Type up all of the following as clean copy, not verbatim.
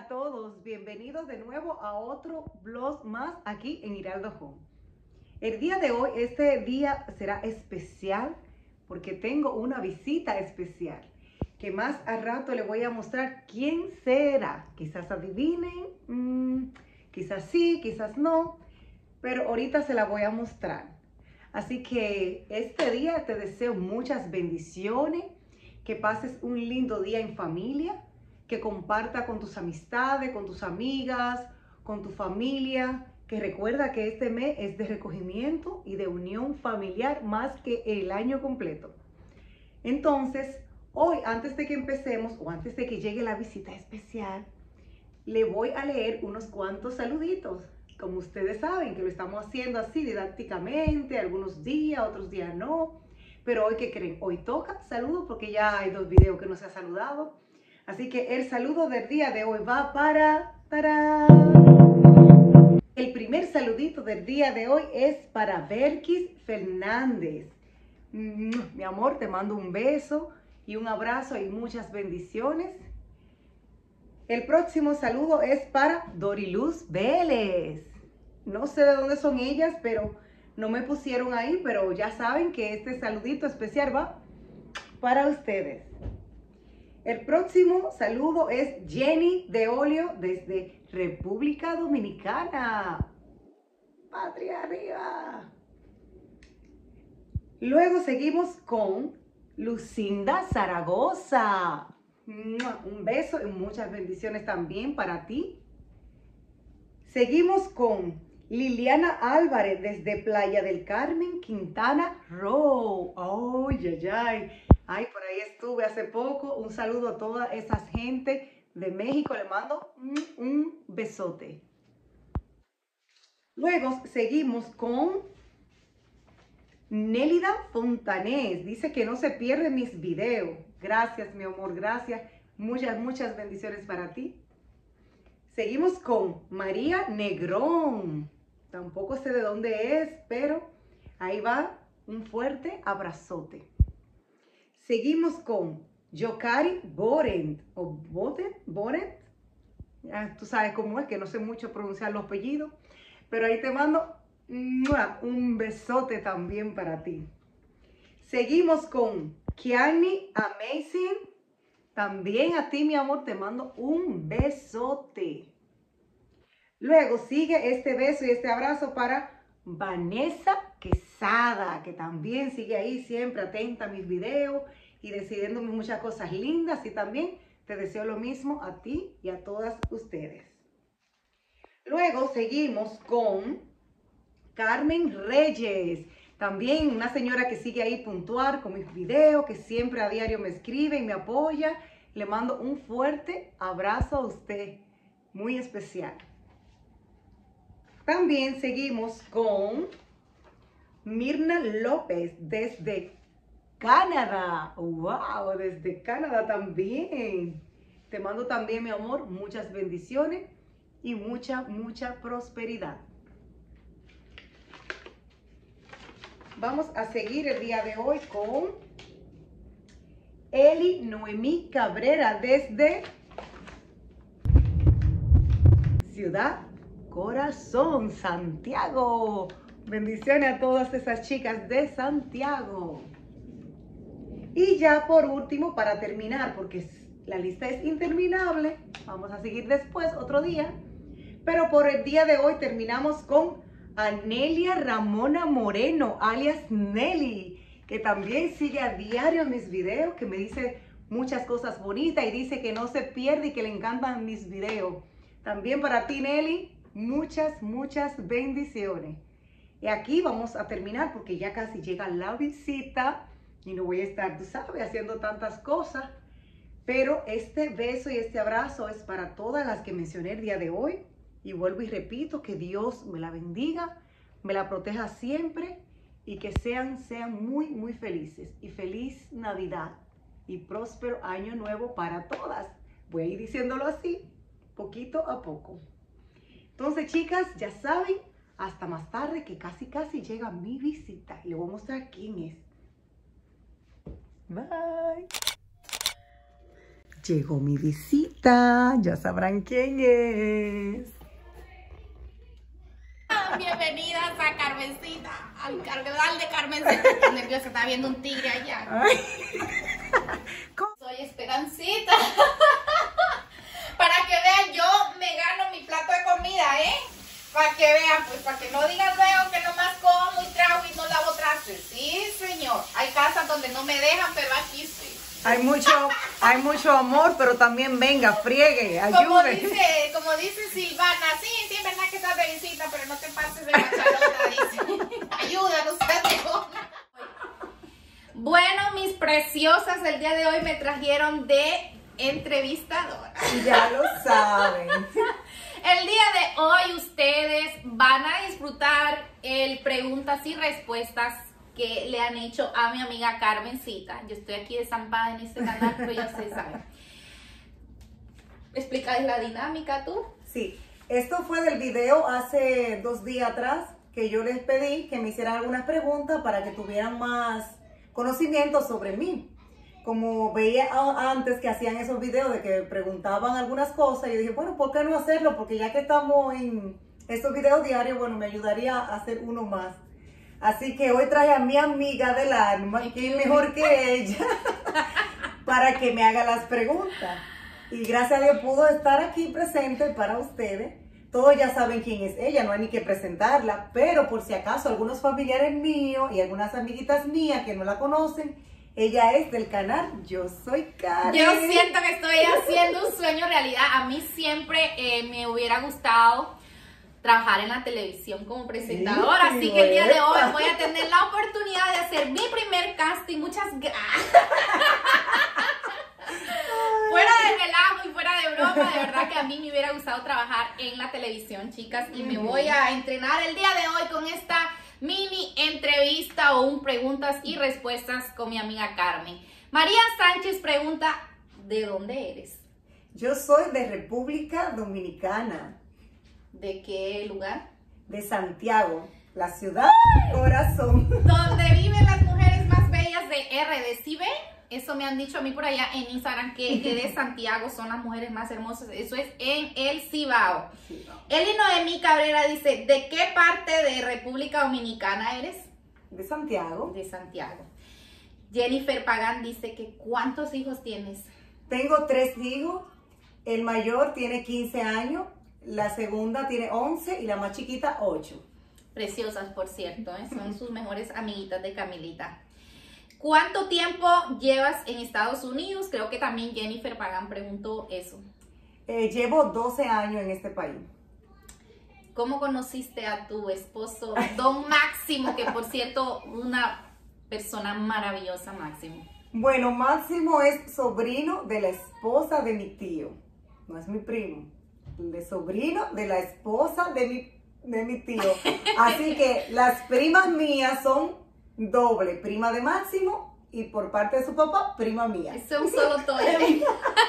a todos, bienvenidos de nuevo a otro vlog más aquí en Hiraldo Home. El día de hoy, este día será especial porque tengo una visita especial que más al rato les voy a mostrar quién será. Quizás adivinen, quizás sí, quizás no, pero ahorita se la voy a mostrar. Así que este día te deseo muchas bendiciones, que pases un lindo día en familia, que comparta con tus amistades, con tus amigas, con tu familia, que recuerda que este mes es de recogimiento y de unión familiar más que el año completo. Entonces, hoy, antes de que empecemos o antes de que llegue la visita especial, le voy a leer unos cuantos saluditos. Como ustedes saben que lo estamos haciendo así didácticamente, algunos días, otros días no. Pero hoy, ¿qué creen? Hoy toca saludo porque ya hay 2 videos que no se ha saludado. Así que el saludo del día de hoy va para... ¡tarán! El primer saludito del día de hoy es para Berkis Fernández. Mi amor, te mando un beso y un abrazo y muchas bendiciones. El próximo saludo es para Doriluz Vélez. No sé de dónde son ellas, pero no me pusieron ahí, pero ya saben que este saludito especial va para ustedes. El próximo saludo es Jenny de Olio desde República Dominicana. ¡Patria arriba! Luego seguimos con Lucinda Zaragoza. Un beso y muchas bendiciones también para ti. Seguimos con Liliana Álvarez desde Playa del Carmen, Quintana Roo. ¡Ay, ay, ay! Ay, por ahí estuve hace poco. Un saludo a toda esa gente de México. Le mando un besote. Luego seguimos con Nélida Fontanés. Dice que no se pierde mis videos. Gracias, mi amor, gracias. Muchas bendiciones para ti. Seguimos con María Negrón. Tampoco sé de dónde es, pero ahí va un fuerte abrazote. Seguimos con Yokari Borent, o Borent. Tú sabes cómo es, que no sé mucho pronunciar los apellidos, pero ahí te mando un besote también para ti. Seguimos con Kiani Amazing. También a ti, mi amor, te mando un besote. Luego sigue este beso y este abrazo para Vanessa Quesada, que también sigue ahí siempre atenta a mis videos y decidiéndome muchas cosas lindas. Y también te deseo lo mismo a ti y a todas ustedes. Luego seguimos con Carmen Reyes. También una señora que sigue ahí puntual con mis videos, que siempre a diario me escribe y me apoya. Le mando un fuerte abrazo a usted, muy especial. También seguimos con Mirna López desde Canadá. ¡Wow! Desde Canadá también. Te mando también, mi amor, muchas bendiciones y mucha prosperidad. Vamos a seguir el día de hoy con Eli Noemí Cabrera desde Ciudad Corazón, Santiago. Bendiciones a todas esas chicas de Santiago. Y ya por último, para terminar, porque la lista es interminable, vamos a seguir después, otro día. Pero por el día de hoy terminamos con Anelia Ramona Moreno, alias Nelly, que también sigue a diario mis videos, que me dice muchas cosas bonitas y dice que no se pierde y que le encantan mis videos. También para ti, Nelly, muchas bendiciones. Y aquí vamos a terminar porque ya casi llega la visita y no voy a estar, tú sabes, haciendo tantas cosas. Pero este beso y este abrazo es para todas las que mencioné el día de hoy. Y vuelvo y repito, que Dios me la bendiga, me la proteja siempre y que sean muy felices. Y feliz Navidad y próspero año nuevo para todas. Voy a ir diciéndolo así, poquito a poco. Entonces, chicas, ya saben, hasta más tarde que casi llega mi visita. Y les voy a mostrar quién es. Bye. Llegó mi visita, ya sabrán quién es. Bienvenidas a Carmencita, al cargadal de Carmencita. Estoy nerviosa, está viendo un tigre allá. Ay. Soy Esperancita. Para que vean, yo me gano mi plato de comida, Para que vean, pues para que no digan luego que nomás como y trago y no lavo trastes. Sí, señor. Hay casas donde no me dejan, pero aquí sí. Hay mucho amor, pero también venga, friegue, ayude. Como dice Silvana, sí, es verdad que estás de visita, pero no te pases de machalota, dice. Ayúdanos, Bueno, mis preciosas, el día de hoy me trajeron de entrevistadora. Ya lo saben. El día de hoy ustedes van a disfrutar el preguntas y respuestas que le han hecho a mi amiga Carmencita. Yo estoy aquí desampada en este canal, pero ya se sabe. ¿Explicáis la dinámica tú? Sí, esto fue del video hace 2 días atrás que yo les pedí que me hicieran algunas preguntas para que tuvieran más conocimiento sobre mí. Como veía antes que hacían esos videos de que preguntaban algunas cosas, yo dije, bueno, ¿por qué no hacerlo? Porque ya que estamos en estos videos diarios, bueno, me ayudaría a hacer uno más. Así que hoy traje a mi amiga del alma, que es mejor que ella, para que me haga las preguntas. Y gracias a Dios pudo estar aquí presente para ustedes. Todos ya saben quién es ella, no hay ni que presentarla, pero por si acaso algunos familiares míos y algunas amiguitas mías que no la conocen, ella es del canal Yo Soy Karen. Yo siento que estoy haciendo un sueño realidad. A mí siempre me hubiera gustado trabajar en la televisión como presentadora, así que el día de hoy voy a tener la oportunidad de hacer mi primer casting. Muchas gracias. Fuera de relajo y fuera de broma, de verdad que a mí me hubiera gustado trabajar en la televisión, chicas, y me voy a entrenar el día de hoy con esta mini entrevista o un preguntas y respuestas con mi amiga Carmen. María Sánchez pregunta, ¿de dónde eres? Yo soy de República Dominicana. ¿De qué lugar? De Santiago, la ciudad corazón. Donde viven las mujeres más bellas de RD. ¿Sí ven? Eso me han dicho a mí por allá en Instagram, que de Santiago son las mujeres más hermosas. Eso es en el Cibao. Eli Noemí Cabrera dice, ¿de qué parte de República Dominicana eres? De Santiago. De Santiago. Jennifer Pagán dice que ¿cuántos hijos tienes? Tengo 3 hijos. El mayor tiene 15 años. La segunda tiene 11 y la más chiquita 8. Preciosas, por cierto, son sus mejores amiguitas de Camilita. ¿Cuánto tiempo llevas en Estados Unidos? Creo que también Jennifer Pagán preguntó eso. Llevo 12 años en este país. ¿Cómo conociste a tu esposo, Don Máximo, que por cierto, una persona maravillosa, Máximo? Bueno, Máximo es sobrino de la esposa de mi tío, no es mi primo. De sobrino de la esposa de mi tío. Así que las primas mías son doble, prima de Máximo y por parte de su papá, prima mía. Es un solo toile.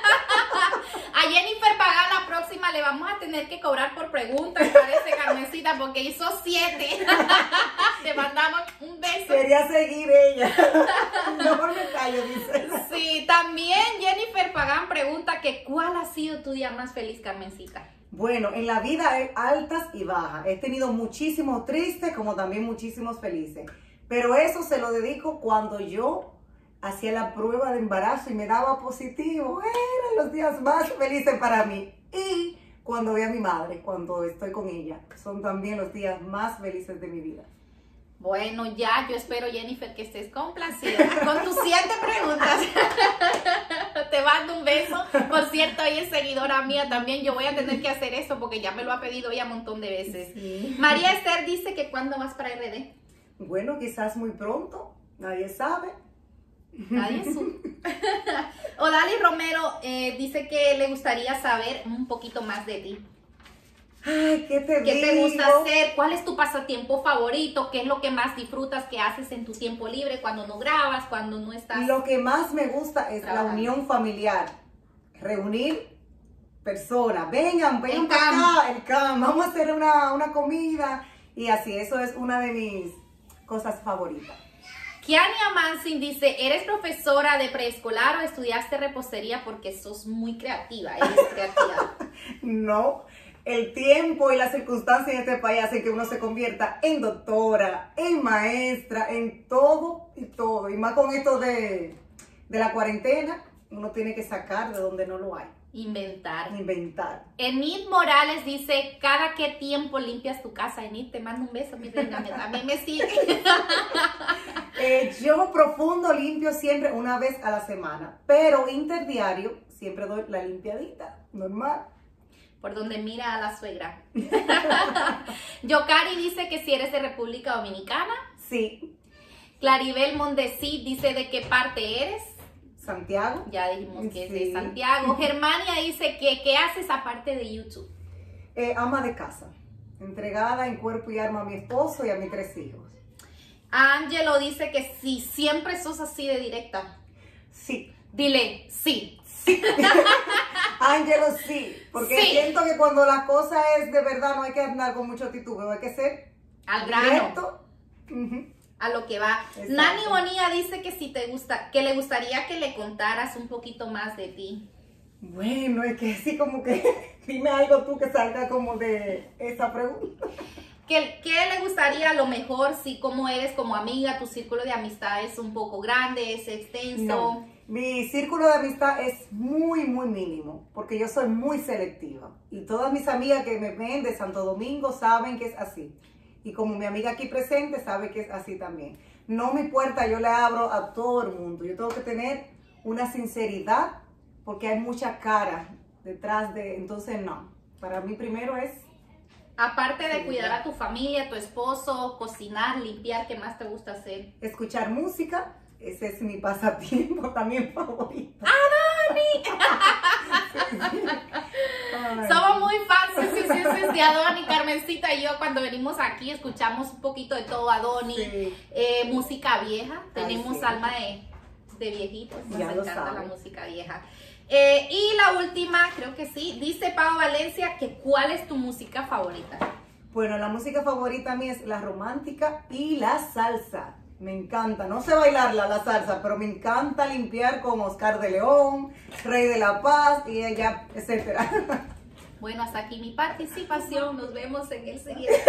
A Jennifer Pagán la próxima le vamos a tener que cobrar por preguntas, parece, Carmencita, porque hizo 7. Te mandamos un beso. Quería seguir ella. Mejor me callo, dice. Sí, también Jennifer Pagán pregunta que ¿cuál ha sido tu día más feliz, Carmencita? Bueno, en la vida hay altas y bajas. He tenido muchísimos tristes como también muchísimos felices. Pero eso se lo dedico cuando yo hacía la prueba de embarazo y me daba positivo. Eran los días más felices para mí. Y cuando veo a mi madre, cuando estoy con ella, son también los días más felices de mi vida. Bueno, ya, yo espero, Jennifer, que estés complacida con tus 7 preguntas. Te mando un beso. Por cierto, ella es seguidora mía también. Yo voy a tener que hacer eso porque ya me lo ha pedido ella un montón de veces. Sí. María Esther dice que ¿cuándo vas para RD? Bueno, quizás muy pronto. Nadie sabe. Nadie sabe. Odali Romero dice que le gustaría saber un poquito más de ti. Ay, ¿qué te gusta hacer? ¿Cuál es tu pasatiempo favorito? ¿Qué es lo que más disfrutas que haces en tu tiempo libre cuando no grabas, cuando no estás? Lo que más me gusta es la unión familiar. Reunir personas. Vengan para acá, el camp. Vamos a hacer una comida. Y así, eso es una de mis cosas favoritas. Kiania Mansin dice, ¿eres profesora de preescolar o estudiaste repostería? Porque sos muy creativa, eres creativa. No, el tiempo y las circunstancias en este país hacen que uno se convierta en doctora, en maestra, en todo y todo. Y más con esto de la cuarentena, uno tiene que sacar de donde no lo hay. Inventar. Enid Morales dice, ¿cada qué tiempo limpias tu casa? Enid, te mando un beso, mi reina, a mí me sigue. Yo profundo limpio siempre una vez a la semana, pero interdiario siempre doy la limpiadita, normal. Por donde mira a la suegra. Yocari dice que si eres de República Dominicana. Sí. Claribel Mondesi dice, ¿de qué parte eres? Santiago. Ya dijimos que es de Santiago. Germania dice que ¿qué haces aparte de YouTube? Ama de casa, entregada en cuerpo y alma a mi esposo y a mis 3 hijos. Angelo dice que sí, siempre sos así de directa. Sí. Dile, sí. Angelo, sí, porque siento que cuando la cosa es de verdad no hay que andar con mucho titubeo, hay que ser al grano. Directo. A lo que va. Exacto. Nani Bonilla dice que si te gusta, que le gustaría que le contaras un poquito más de ti. Bueno, es que sí, como que dime algo tú que salga como de esa pregunta. ¿Qué le gustaría a lo mejor si como eres como amiga, tu círculo de amistad es un poco grande, es extenso? No, mi círculo de amistad es muy, muy mínimo, porque yo soy muy selectiva. Y todas mis amigas que me ven de Santo Domingo saben que es así. Y como mi amiga aquí presente sabe que es así también. No, mi puerta yo le abro a todo el mundo. Yo tengo que tener una sinceridad porque hay mucha cara detrás de... Entonces no, para mí primero es... Aparte de cuidar a tu familia, a tu esposo, cocinar, limpiar, ¿qué más te gusta hacer? Escuchar música, ese es mi pasatiempo también favorito. Somos muy fans de Adoni. Carmencita y yo cuando venimos aquí escuchamos un poquito de todo Adoni, música vieja, tenemos alma de viejitos, nos encanta la música vieja. Y la última, creo que sí, dice Pau Valencia que ¿cuál es tu música favorita? Bueno, la música favorita a mí es la romántica y la salsa. Me encanta, no sé bailarla la salsa, pero me encanta limpiar con Oscar de León, Rey de la Paz y ella, etcétera. Bueno, hasta aquí mi participación. Nos vemos en el siguiente.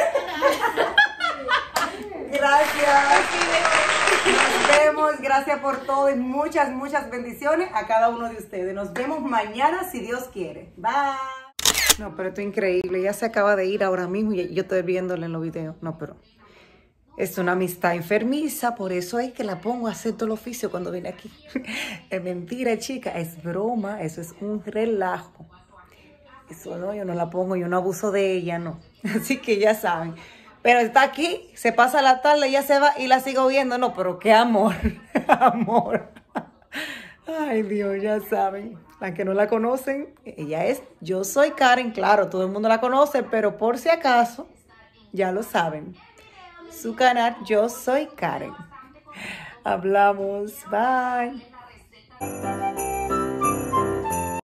Gracias. Nos vemos. Gracias por todo y muchas, muchas bendiciones a cada uno de ustedes. Nos vemos mañana si Dios quiere. Bye. No, pero esto es increíble. Ella se acaba de ir ahora mismo y yo estoy viéndola en los videos. No, pero... es una amistad enfermiza, por eso es que la pongo a hacer todo el oficio cuando viene aquí. Es mentira, chica, es broma, eso es un relajo. Eso no, yo no la pongo, yo no abuso de ella, no. Así que ya saben. Pero está aquí, se pasa la tarde, ella se va y la sigo viendo. No, pero qué amor, amor. Ay, Dios, ya saben. Las que no la conocen, ella es, yo soy Karen, claro, todo el mundo la conoce, pero por si acaso, ya lo saben. Su canal, Yo Soy Karen. Hablamos. Bye.